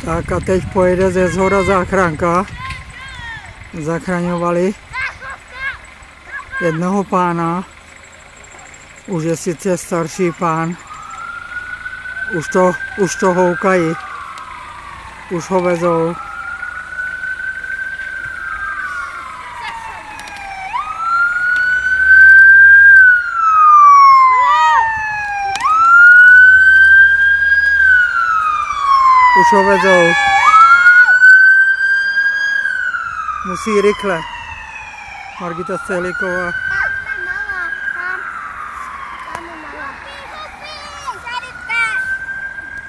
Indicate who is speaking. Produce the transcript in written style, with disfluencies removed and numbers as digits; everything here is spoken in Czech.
Speaker 1: Tak a teď pojede ze shora záchranka. Zachraňovali jednoho pána. Už je sice starší pán. Už to houkají. Už ho vezou. Už ho vezou. Musí rychle. Margita Stehliková